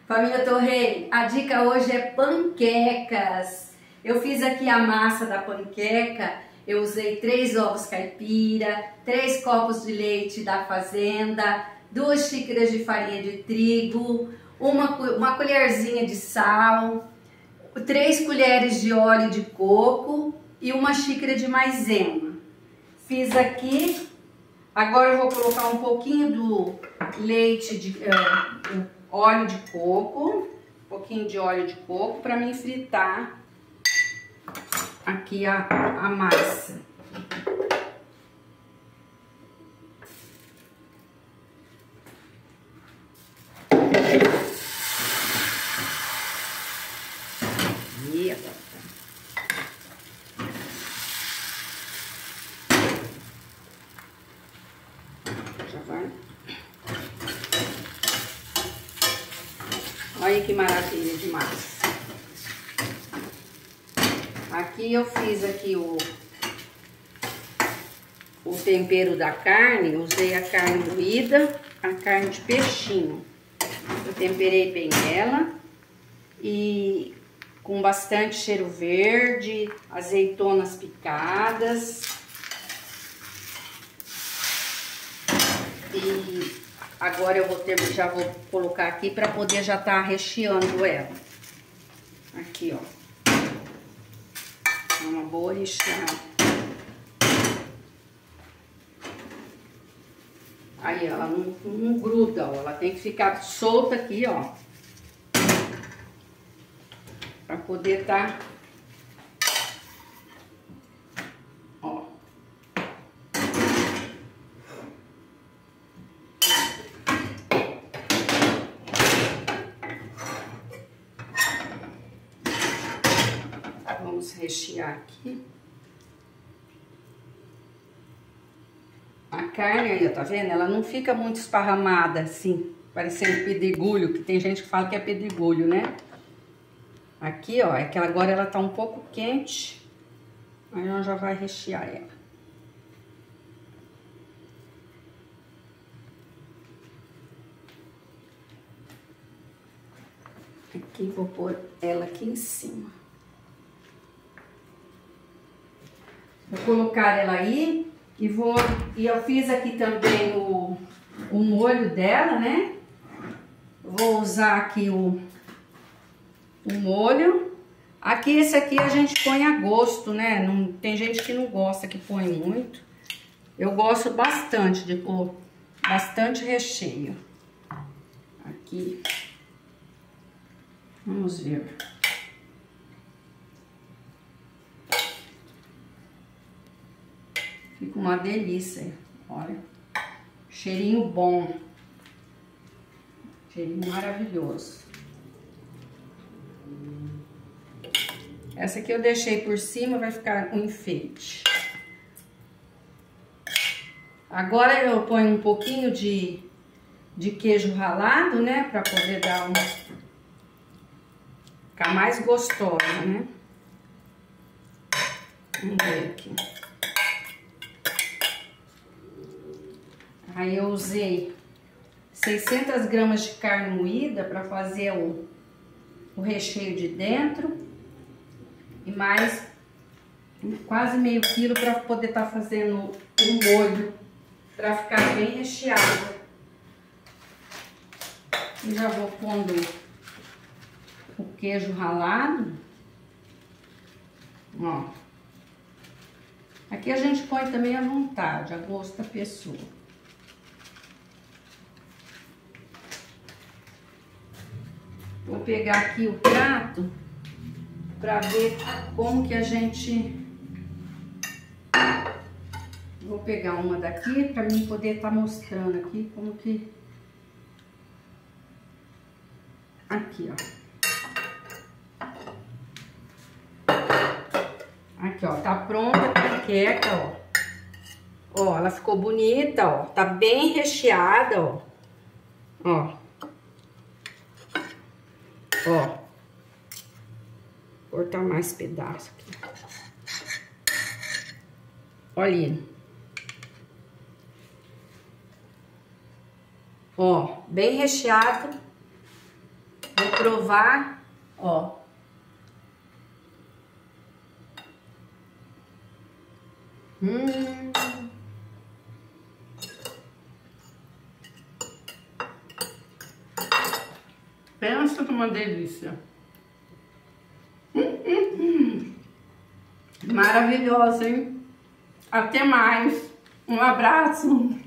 Família Torrei, a dica hoje é panquecas. Eu fiz aqui a massa da panqueca, eu usei 3 ovos caipira, 3 copos de leite da fazenda, 2 xícaras de farinha de trigo, uma colherzinha de sal, 3 colheres de óleo de coco e 1 xícara de maisena. Fiz aqui, agora eu vou colocar um pouquinho do leite de óleo de coco, um pouquinho de óleo de coco para mim fritar aqui a massa. E agora já vai. Olha que maravilha de massa. Aqui eu fiz aqui o tempero da carne, usei a carne moída, a carne de peixinho. Eu temperei bem ela e com bastante cheiro verde, azeitonas picadas. E agora eu já vou colocar aqui para poder já estar recheando ela. Aqui, ó. Uma boa recheada. Aí ela não gruda, ó. Ela tem que ficar solta aqui, ó. Pra poder estar... Ó. Vamos rechear aqui. A carne aí, ó, tá vendo? Ela não fica muito esparramada assim, parecendo pedregulho, que tem gente que fala que é pedregulho, né? Aqui, ó, é que agora ela tá um pouco quente. Aí nós já vai rechear ela. Aqui, vou pôr ela aqui em cima. Vou colocar ela aí e eu fiz aqui também o molho dela, né? Vou usar aqui o molho. Aqui, esse aqui a gente põe a gosto, né? Tem gente que não gosta que põe muito. Eu gosto bastante de pôr bastante recheio. Aqui. Vamos ver. Fica uma delícia, olha, cheirinho bom, cheirinho maravilhoso. Essa aqui eu deixei por cima, vai ficar um enfeite. Agora eu ponho um pouquinho de queijo ralado, né, para poder dar ficar mais gostosa, né? Vamos ver aqui. Aí eu usei 600 gramas de carne moída para fazer o recheio de dentro. E mais quase meio quilo para poder estar fazendo o molho, para ficar bem recheado. E já vou pondo o queijo ralado. Ó. Aqui a gente põe também à vontade, a gosto da pessoa. Vou pegar aqui o prato para ver como que a gente... Vou pegar uma daqui para mim poder estar mostrando aqui como que... Aqui, ó. Aqui, ó, tá pronta a panqueca, ó. Ó, ela ficou bonita, ó. Tá bem recheada, ó. Ó. Ó, vou cortar mais pedaço aqui. Olha. Ó, bem recheado. provar, ó. Pensa numa delícia. Maravilhosa, hein? Até mais. Um abraço.